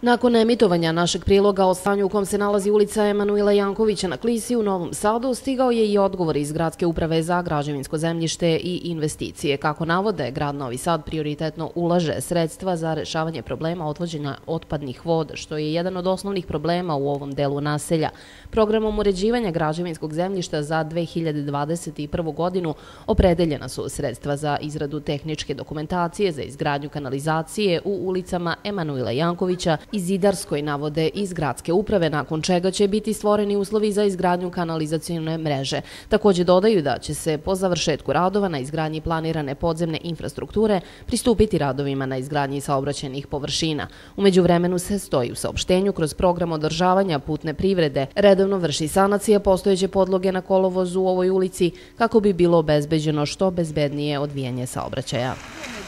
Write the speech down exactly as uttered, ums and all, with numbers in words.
Nakon emitovanja našeg priloga o stanju u kom se nalazi ulica Emanuila Jankovića na Klisi u Novom Sadu, stigao je i odgovor iz Gradske uprave za građevinsko zemljište i investicije. Kako navode, grad Novi Sad prioritetno ulaže sredstva za rešavanje problema odvođenja otpadnih voda, što je jedan od osnovnih problema u ovom delu naselja. Programom uređivanja građevinskog zemljišta za dve hiljade dvadeset prvu godinu opredeljena su sredstva za izradu tehničke dokumentacije za izgradnju kanalizacije u ulicama Emanuila Jankovića i Zidarskoj, navode iz Gradske uprave, nakon čega će biti stvoreni uslovi za izgradnju kanalizacione mreže. Također dodaju da će se po završetku radova na izgradnji planirane podzemne infrastrukture pristupiti radovima na izgradnji saobraćajnih površina. U međuvremenu se stoji u saopštenju kroz program održavanja putne privrede redovno vrši sanacija postojeće podloge na kolovozu u ovoj ulici kako bi bilo obezbeđeno što bezbednije odvijanje saobraćaja.